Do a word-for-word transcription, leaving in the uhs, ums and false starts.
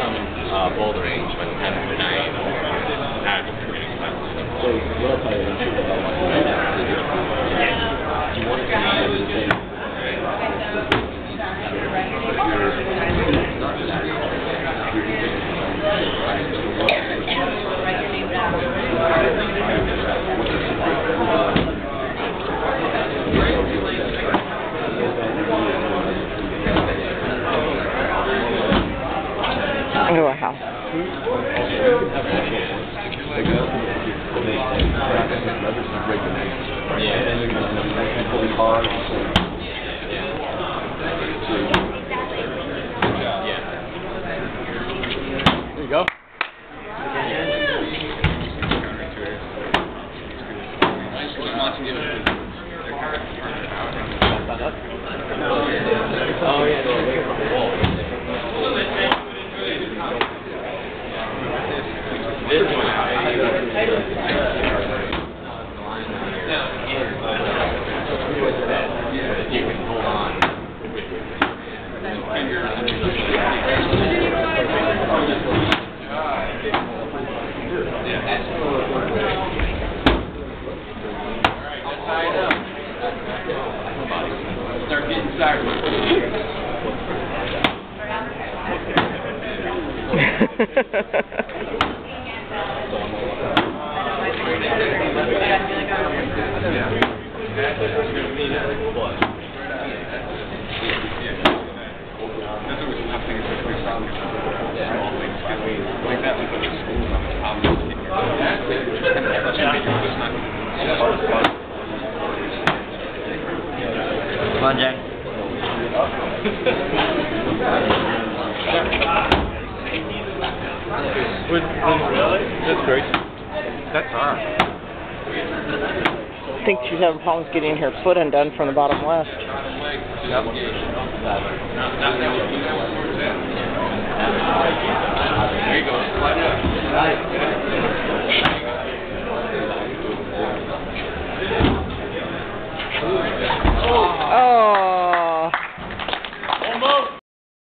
some uh, bouldering, but ten to nine. So, what I'll tell you, I'm sure that I want to know that. Do you want to see the Into a house. There you go. Oh yeah, this one you can hold on with start getting sideways. Come on, Jack. Would, really? That's great. That's hard. I think she's having problems getting her foot undone from the bottom left. Yep. There you go.